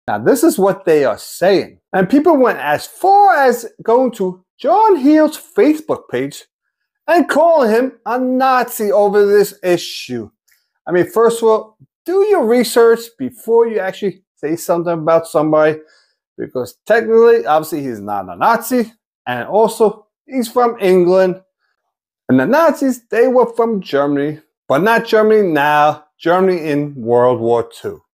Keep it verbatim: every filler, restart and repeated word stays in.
Now, this is what they are saying. And people went as far as going to John Heald's Facebook page and calling him a Nazi over this issue. I mean, first of all, do your research before you actually say something about somebody, because technically, obviously, he's not a Nazi, and also, he's from England. And the Nazis, they were from Germany, but not Germany now, Germany in World War Two.